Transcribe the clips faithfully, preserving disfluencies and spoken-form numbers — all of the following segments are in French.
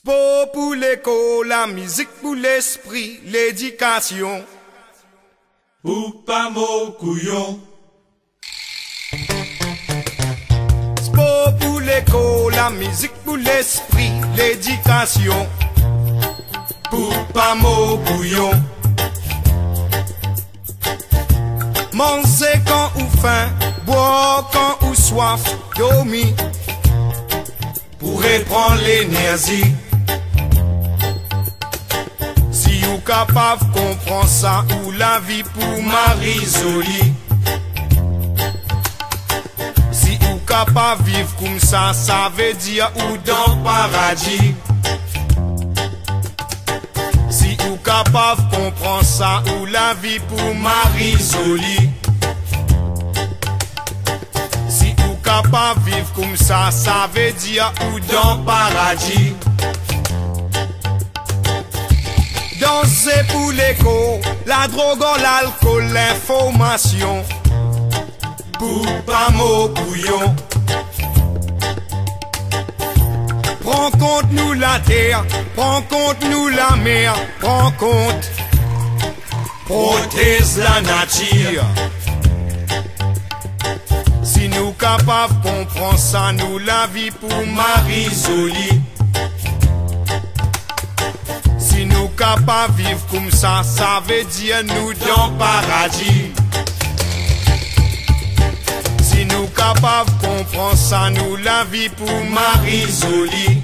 Sport pour l'école, la musique pour l'esprit, l'éducation. Pour pas mon couillon. Sport pour l'école, la musique pour l'esprit, l'éducation. Pour pas mon couillon. Manger quand ou faim, boire quand ou soif, dormir pour reprendre l'énergie. Si vous capable comprendre ça, ou la vie pour Marie-Jolie. Si vous capable vivre comme ça, ça veut dire ou dans le paradis. Si vous capable comprendre ça, ou la vie pour Marie-Jolie. Si vous capable vivre comme ça, ça veut dire ou dans le paradis. Danser pour l'écho, la drogue, l'alcool, l'information. Pour pas mon couillon. Prends compte nous la terre, prends compte nous la mer, prends compte. Protège la nature. Si nous capables comprendre ça, nous la vie pour Marie-Jolie. Si nous capables vivre comme ça, ça veut dire nous dans le paradis. Si nous capables comprendre ça, nous la vie pour Marie-Jolie.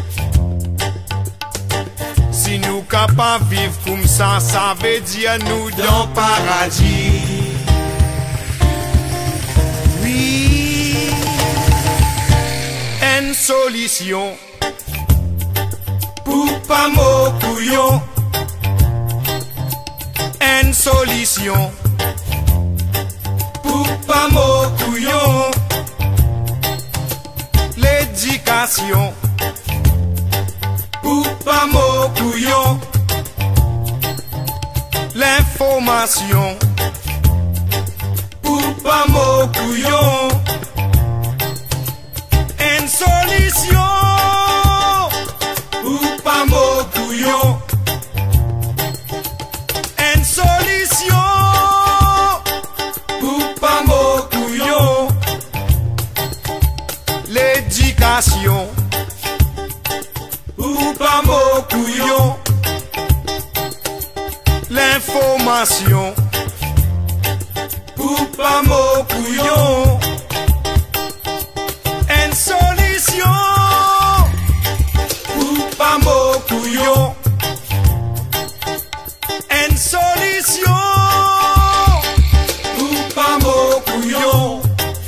Si nous capables vivre comme ça, ça veut dire nous dans le paradis. Oui, une solution. Pour pas mon couillon. Une solution. Pour pas mon couillon. L'éducation. Pour pas mon couillon. L'information. Pour pas mon couillon. Une solution. Pour pas mon couillon. Une solution. Pour pas mon couillon. L'éducation. Pour pas mon couillon. L'information. Pour pas mon couillon. Une solution. Pour pas mon couillon. Une solution. Pour pas mon couillon.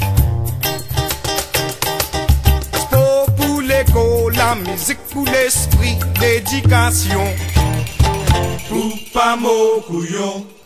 Sport pour l'école, la musique pour l'esprit, l'éducation. Pour pas mon couillon.